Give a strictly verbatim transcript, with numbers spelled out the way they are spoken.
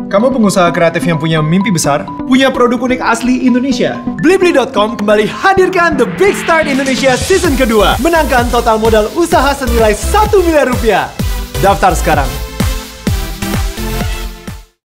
Kamu pengusaha kreatif yang punya mimpi besar? Punya produk unik asli Indonesia? Blibli dot com kembali hadirkan The Big Start Indonesia Season kedua. Menangkan total modal usaha senilai satu miliar rupiah. Daftar sekarang.